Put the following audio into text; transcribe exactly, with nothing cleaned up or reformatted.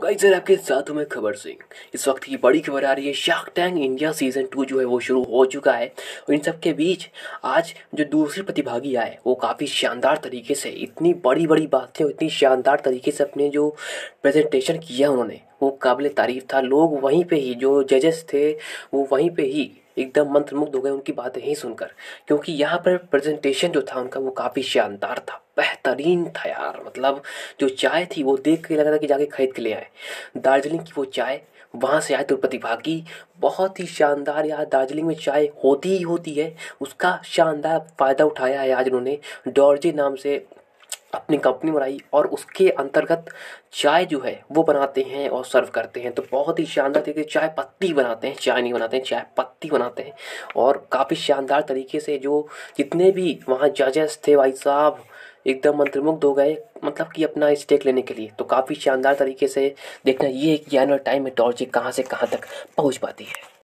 Guys sir आपके साथ हूं मैं खबर सिंह। इस वक्त की बड़ी खबर आ रही है, shark tank India season two जो है वो शुरू हो चुका है। और इन सब के बीच आज जो दूसरे प्रतिभागी आए वो काफ़ी शानदार तरीके से इतनी बड़ी बड़ी बातें इतनी शानदार तरीके से अपने जो प्रेजेंटेशन किया उन्होंने वो काबिल तारीफ था। लोग वहीं पे ही जो जजेस थे वो वहीं पे ही एकदम मंत्रमुग्ध हो गए उनकी बातें ही सुनकर, क्योंकि यहाँ पर प्रेजेंटेशन जो था उनका वो काफ़ी शानदार था, बेहतरीन था यार। मतलब जो चाय थी वो देख के लगा था कि जाके खरीद के ले आए। दार्जिलिंग की वो चाय वहाँ से आए तो प्रतिभागी बहुत ही शानदार यार। दार्जिलिंग में चाय होती ही होती है, उसका शानदार फ़ायदा उठाया है आज उन्होंने। डॉर्जे नाम से अपनी कंपनी बनाई और उसके अंतर्गत चाय जो है वो बनाते हैं और सर्व करते हैं। तो बहुत ही शानदार तरीके से चाय पत्ती बनाते हैं, चाय नहीं बनाते हैं, चाय पत्ती बनाते हैं। और काफ़ी शानदार तरीके से जो जितने भी वहाँ जजेस थे भाई साहब एकदम मंत्रमुग्ध हो गए, मतलब कि अपना स्टेक लेने के लिए। तो काफ़ी शानदार तरीके से देखना ये है कि आने वाले टाइम में टॉर्ची कहाँ से कहाँ तक पहुँच पाती है।